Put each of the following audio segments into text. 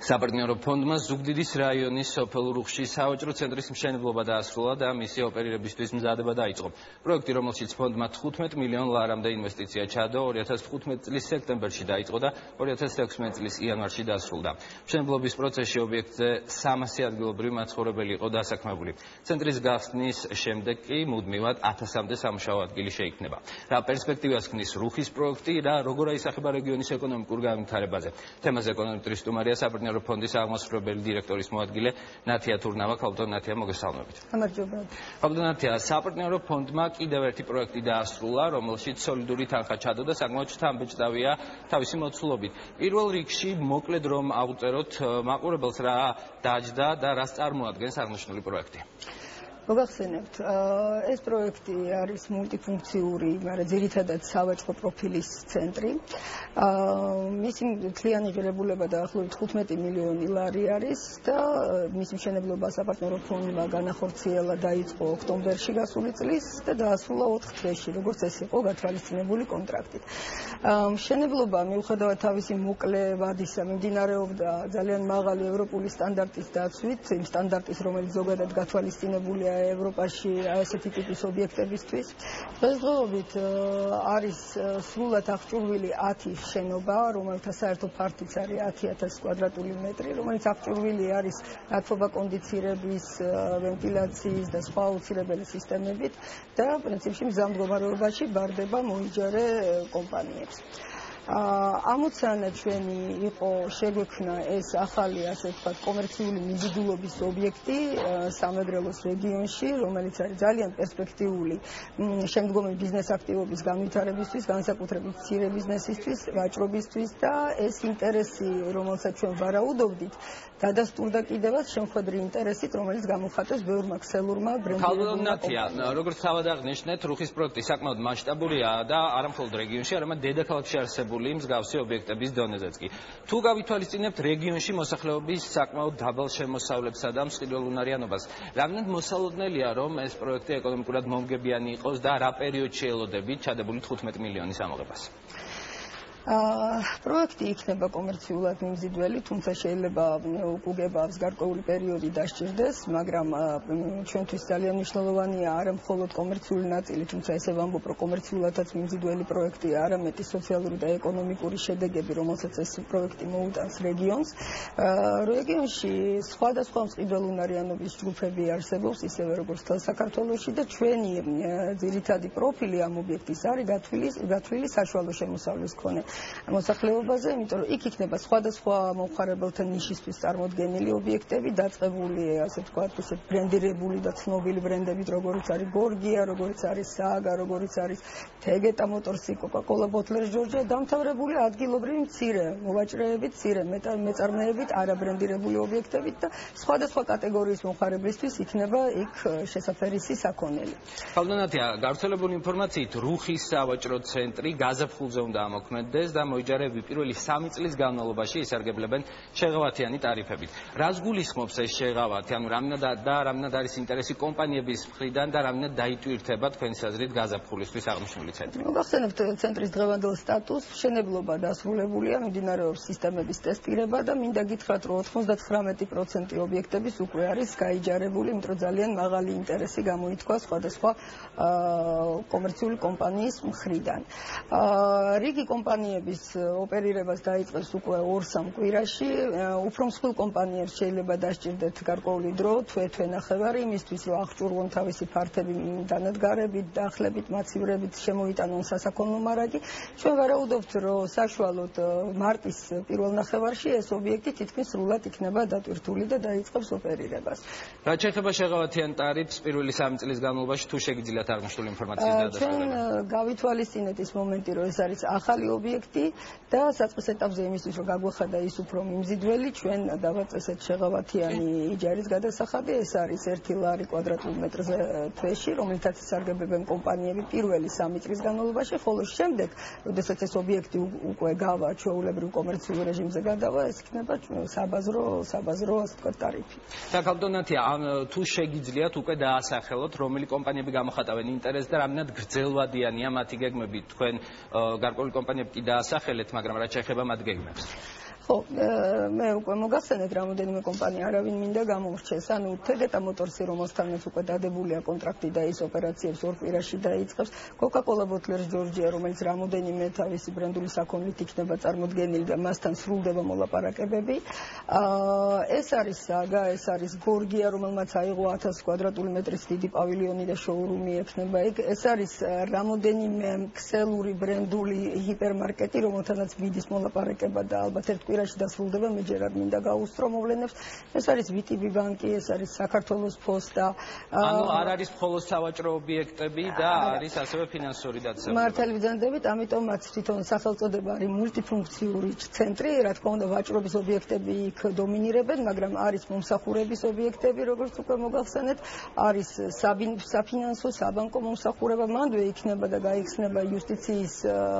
საპარტნიორო ფონდმა ზუგდიდის რაიონის სოფელ რუხში სავაჭრო ცენტრის მშენებლობა დაასრულა და მისი ოპერირებისთვის მზადება დაიწყო. პროექტი, რომელშიც ფონდმა 15 მილიონ ლარამდე ინვესტიცია ჩაადო, 2015 წლის სექტემბერში დაიწყო და 2016 წლის იანვარში დასრულდა. მშენებლობის პროცესში ობიექტზე 300 ადგილობრივი მაცხოვრებელი იყო დასაქმებული. ცენტრის გახსნის შემდეგ კი მუდმივად 1000-მდე სამუშაო ადგილი შეიქმნება. რა პერსპექტივას ქმნის რუხის პროექტი და როგორ აისახება რეგიონის ეკონომიკურ განვითარებაზე. თემაზე ეკონომისტური სტუმარია საპარტნიორო ფონდის აღმასრულებელი დირექტორის მოადგილე ნათია თურნავა. ქალბატონ ნათია, მოგესალმებით. გამარჯობა. ქალბატონ ნათია, საპარტნიორო ფონდმა კიდევ ერთი პროექტი დაასრულა, რომელშიც სოლიდური თანხა ჩადო და საკმაოდ შთამბეჭდავია თავისი მოცულობით. პირველ რიგში მოკლედ რომ ავუწეროთ მაყურებელს რა დაჯდა და რას წარმოადგენს აღნიშნული პროექტი. მოგახსენებთ, ეს პროექტი არის მულტიფუნქციური, მაგრამ ძირითადად სავაჭრო პროფილის ცენტრი. მისი მთლიანი ღირებულება დაახლოებით 15 მილიონი ლარი არის და მისი მშენებლობა საპარტნიორო ფონდმა განახორციელა დაიწყო ოქტომბერში გასული წლის და დაასრულა 4 თვეში, როგორც ეს იყო გათვალისწინებული კონტრაქტით. მშენებლობა მიუხედავად თავისი მოკლე ვადისა მიმდინარეობდა ძალიან მაღალი ევროპული სტანდარტის დაცვით, იმ სტანდარტის, რომელიც ზოგადად გათვალისწინებულია ევროპაში ასეთი ტიპის ობიექტებისთვის. დღესდღეობით არის სრულად აღჭურვილი 10 შენობა, რომელთა საერთო ფართიც არის 10,000 კვადრატული მეტრი, რომელიც აღჭურვილი არის ნათლობა კონდიცირების, ვენტილაციის და სხვა აუცილებელი სისტემებით და პრინციპში მზამ მდგომარეობაში ბარდება მოიჯარე კომპანიებს. ამოცანა ჩვენი იყო შეგვექმნა ეს ახალი, ასე ვთქვათ, კომერციული მიზიდულობის ობიექტი სამეგრელოს რეგიონში, რომელიც არის ძალიან პერსპექტიული შემდგომი ბიზნეს აქტივობის განვითარებისთვის, განსაკუთრებით მცირე ბიზნესისთვის, ვაჭრობისთვის და ეს ინტერესი, რომელსაც ჩვენ ვარაუდობდით, გადასტურდა კიდევაც შემხედრი ინტერესით, რომელიც გამოხატეს ბევრმა ქსელურმა ბრენდირებულმა. ქალბატონ ნათია, როგორც თავად აღნიშნეთ, რუხის პროექტი საკმაოდ მასშტაბურია და არა მხოლოდ რეგიონში, არამედ დედაქალაქში არსებული მსგავსი ობიექტების დონეზეც კი. თუ გავითვალისწინებთ რეგიონში მოსახლეობის საკმაოდ დაბალ შემოსავლებსა და მსყიდველ უნარიანობას, რამდენად მოსალოდნელია, რომ ეს პროექტი ეკონომიკურად მომგებიანი იყოს და რა პერიოდში ელოდებით ჩადებული 15 მილიონის ამოღებას? პროექტი იქნება კომერციულად მიმზიდველი, თუმცა შეიძლება უკუგებავს გარკვეული პერიოდი დასჭირდეს, მაგრამ ჩვენთვის ძალიან მნიშვნელოვანია არა მხოლოდ კომერციული ნაწილი, თუმცა ესე ვამბობ, რომ კომერციულადაც მიმზიდველი პროექტია, არამედ სოციალური და ეკონომიკური შედეგები, რომელსაც ეს პროექტი მოუტანს რეგიონს. რეგიონში სხვადასხვა მსყიდველ უნარიანობის ჯგუფები არსებობს, ისევე როგორც თელ საქართველოში და ჩვენი ძირითადი პროფილი ამ ობიექტის არის გათვლილი საშუალო შემოსავლის მქონე მოსახლეობაზე, იმიტომ რომ იქ იქნება სხვადასხვა მომხმარებელთა ნიშისთვის წარმოდგენილი ობიექტები, დაწყებული, ასე ვთქვათ, ისეთ ბრენდირებული და ცნობილი ბრენდებით, როგორიც არის გორგია, როგორიც არის სააგა, როგორიც არის თეგეტა მოტორსი, კოკა-კოლა, ბოთლერის ჯორჯია, დამთავრებული ადგილობრივი მცირე მოვაჭრეებით, მცირე მეწარმეებით, არაბრენდირებული ობიექტებით და სხვადასხვა კატეგორიის მომხმარებლისთვის იქნება იქ შესაფერისი საქონელი. ქალბატონ ნათია, გავრცელებული ინფორმაციით, რუხის სავაჭრო ცენტრი გაზაფხულზე უნდა ამოქმედდეს და მოიჯარები პირველი 3 წლის განმავლობაში ისარგებლებენ შეღავათიანი ტარიფებით. რას გულისხმობს ეს შეღავათი? ანუ რამდენად არის ინტერესი კომპანიების მხრიდან და რამდენად დაიტვირთება თქვენს აზრით გაზაფხულისთვის აღნიშნული ცენტრი? მოგახსენებთ ცენტრის დღევანდელ სტატუსს, მშენებლობა დასრულებულია, მიმდინარეობს სისტემების ტესტირება და მინდა გითხრათ, რომ 99% ობიექტების უკვე არის გაიჯარებული, იმიტომ რომ ძალიან მაღალი ინტერესი გამოითქვა სხვადასხვა კომერციული კომპანიის მხრიდან. რიგი კომპანიების ოპერირებას დაიწყებს უკვე 2-3 კვირაში. უფრო მსხვილ კომპანიებს შეიძლება დასჭირდეთ გარკვეული დრო, თვე ნახევარი, იმისთვის რომ აღჭურვონ თავისი ფართები დანადგარებით, დახლებით, მაცივრებით, შემოიტანონ სასაქონლო მარაგი. ჩვენ ვარაუდობთ, რომ საშუალოდ მარტის პირველ ნახევარში ეს ობიექტი თითქმის სრულად იქნება დატვირთული და დაიწყებს ოპერირებას. რა შეეხება შეღავათიან ტარიფს პირველი 3 წლის განმავლობაში, თუ შეგიძლიათ აღნიშნული ინფორმაციის დადასტურება? ჩვენ გავითვალისწინეთ ის მომენტი, რომ ეს არის ახალი ობიექტი და საწყის ეტაპზე იმისთვის, რომ გაგვეხადა ის უფრო მიმზიდველი, ჩვენ დავაწესეთ შეღავათიანი იჯარის გადასახადი, ეს არის 1 ლარი კვადრატულ მეტრზე თვეში, რომელთაც ისარგებლებენ კომპანიები პირველი 3 წლის განმავლობაში, ხოლო შემდეგ, როდესაც ეს ობიექტი უკვე გავა ჩვეულებრივ კომერციულ რეჟიმზე გადავა, ეს იქნება საბაზრო, ასე ვთქვათ, ტარიფი. და ქალბატონ ნათია, თუ შეგიძლიათ უკვე დაასახელოთ, რომელი კომპანიები გამოხატავენ ინტერესს და რამდენად გრძელვადიანია მათი გეგმები, თქვენ გარკვეული კომპანიები კი დაასახელეთ, მაგრამ რაც შეეხება მათ გეგმებს? ხო, მე უკვე მოგახსენეთ რამოდენიმე კომპანია არავინ მინდა გამორჩეს. ანუ Tegeta Motorsi, რომელთანაც უკვე დადებულია კონტრაქტი და ის ოპერაციებს ორ კვირაში დაიწყებს. Coca-Cola Bottlers Georgia, რომელიც რამოდენიმე თავისი ბრენდული საქონლით იქნება წარმოდგენილი და მასთან სრულდება მოლაპარაკებები. ეს არის Saga, ეს არის Gorgia, რომელმაც აიღო 1000 კვადრატული მეტრის დიდი პავილიონი და შოურუმი ექნება იქ. ეს არის რამოდენიმე ქსელური ბრენდული ჰიპერმარკეტი, რომელთანაც მიდის მოლაპარაკება და ალბათ ერთ კვირაში დასრულდება, მე ჯერ არ მინდა გაუსწრო მოვლენებს. ეს არის VTB ბანკი, ეს არის საქართველოს ფოსტა. ანუ არ არის მხოლოდ სავაჭრო ობიექტები და არის ასევე ფინანსური დაწესებულება. მართალი ბრძანდებით, ამიტომაც თვითონ სახელწოდება არის მულტიფუნქციური ცენტრი, რა თქმა უნდა, ვაჭრობის ობიექტები იქ დომინირებენ, მაგრამ არის მომსახურების ობიექტები, როგორც უკვე მოგახსენეთ, არის საფინანსო, საბანკო მომსახურება, მანდვე იქნება და გაიხსნება იუსტიციის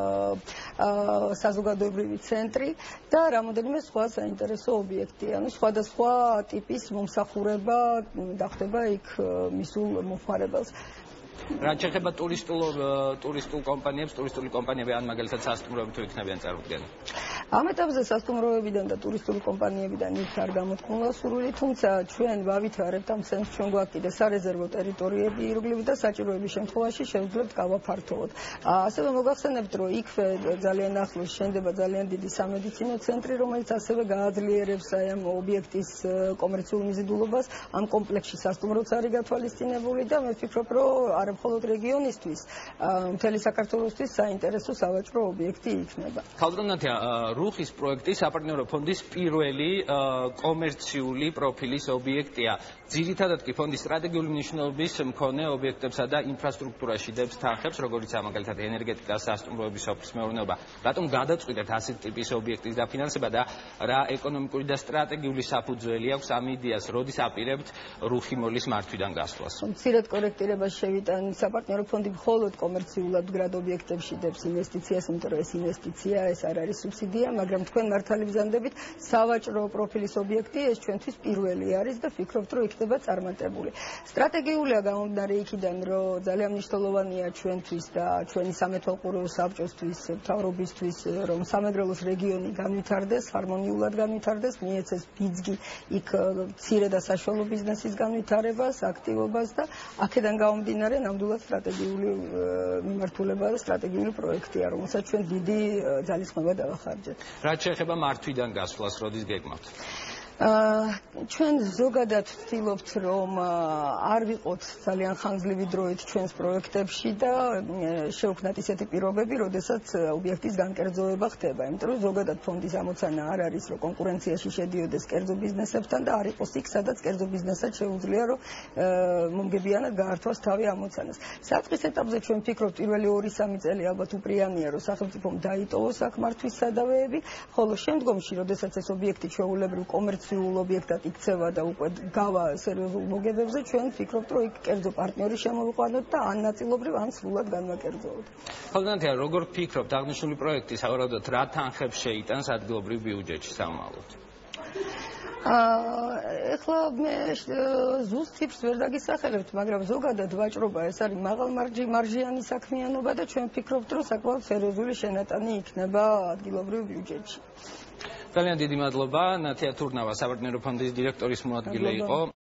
საზოგადოებრივი ცენტრი და რამოდენიმე სხვა საინტერესო ობიექტი. ანუ სხვადასხვა ტიპის მომსახურება დახდება იქ მისულ მომხმარებელს. რა შეეხება ტურისტულ კომპანიებს, ტურისტული კომპანიები ან მაგალითად სასტუმროები თუ იქნებიან წარმოდგენილი? ამ ეტაპზე სასტუმროებიდან და ტურისტული კომპანიებიდან იქ არ გამოთქმულა სურვილი, თუმცა ჩვენ ვავითარებთ ამ ცენტრს, ჩვენ გვაქვს კიდე სარეზერვო ტერიტორიები ირგვლივ და საჭიროების შემთხვევაში შევძლებთ გავაფართოვოთ. ასევე მოგახსენებთ, რომ იქვე ძალიან ახლოს შენდება ძალიან დიდი სამედიცინო ცენტრი, რომელიც ასევე გააძლიერებს აი ამ ობიექტის კომერციულ მიზიდულობას. ამ კომპლექსში სასტუმროც არის გათვალისწინებული და მე ვფიქრობ, რომ არა მხოლოდ რეგიონისთვის, მთელი საქართველოსთვის საინტერესო სავაჭრო ობიექტი იქნება. ქალბატონია, რუხის პროექტი საპარტნიორო ფონდის პირველი კომერციული პროფილის ობიექტია. ძირითადად კი ფონდის სტრატეგიული მნიშვნელობის მქონე ობიექტებსა და ინფრასტრუქტურაში დებს თანხებს, როგორიც მაგალითად ენერგეტიკა, სასტუმროების სოფლის მეურნეობა. რატომ გადაწყვიტეთ ასეთი ტიპის ობიექტის დაფინანსება და რა ეკონომიკური და სტრატეგიული საფუძველი აქვს ამ იდეას, როდის აპირებთ რუხი მოლის მართვიდან გასვლას? მცირედ კორექტირებას შევიტან, საპარტნიორო ფონდი მხოლოდ კომერციულად გრად ობიექტებში დებს ინვესტიციას, იმიტომ რომ ეს ინვესტიცია, ეს არ არის სუბსიდია, მაგრამ თქვენ მართალი ბრძანდებით, სავაჭრო პროფილის ობიექტი ეს ჩვენთვის პირველი არის და ვფიქრობთ, რომ იქნება წარმატებული. სტრატეგიულია გამომდინარე იქიდან, რომ ძალიან მნიშვნელოვანია ჩვენთვის და ჩვენი სამეთვალყურეო საბჭოსთვის, მთავრობისთვის, რომ სამეგრელოს რეგიონი განვითარდეს, ჰარმონიულად განვითარდეს, მიეცეს ბიძგი იქ მცირე და საშუალო ბიზნესის განვითარებას, აქტივობას და აქედან გამომდინარე ნამდვილად სტრატეგიული მიმართულება და სტრატეგიული პროექტია, რომელსაც ჩვენ დიდი ძალისხმევა დავახარჯეთ. რა შეეხება მართვიდან გასვლას, როდის გეგმავთ? ჩვენ ზოგადად ვცდილობთ, რომ არ ვიყოთ ძალიან ხანგრძლივი დროით ჩვენს პროექტებში და შევქმნათ ისეთი პირობები, როდესაც ობიექტის განკერძოება ხდება. იმიტომ რომ ზოგადად ფონდის ამოცანა არ არის, რომ კონკურენციაში შედიოდეს კერძო ბიზნესებთან და არ იყოს იქ, სადაც კერძო ბიზნესად შეუძლია, რომ მომგებიანად გაართვას თავი ამოცანას. საწყის ეტაპზე ჩვენ ვფიქრობთ, პირველი 2-3 წელი ალბათ უპრიანია, რომ სახელმწიფომ დაიტოვოს აქ მართვის სადავეები, ხოლო შემდგომში, როდესაც ეს ობიექტი ჩვეულებრივ კომერციულ ობიექტად იქცევა და უკვე გავა სერიოზულ მოგებებზე, ჩვენ ვფიქრობთ, რომ იქ კერძო პარტნიორი შემოვიყვანოთ და ან ნაწილობრივ, ან სრულად განვაკერძოთ. ქალბატონია, როგორ ფიქრობთ, აღნიშნული პროექტი სავარაუდოდ რა თანხებს შეიტანს ადგილობრივ ბიუჯეტში სამომავლოდ? ეხლა მე ზუსტ ციფრს ვერ დაგისახელებთ, მაგრამ ზოგადად ვაჭრობა ეს არის მაღალმარჟიანი საქმიანობა და ჩვენ ვფიქრობთ, რომ საკმაოდ სერიოზული შენატანი იქნება ადგილობრივ ბიუჯეტში. ძალიან დიდი მადლობა. ნათია თურნავა, საპარტნიორო ფონდის დირექტორის მოადგილე იყო.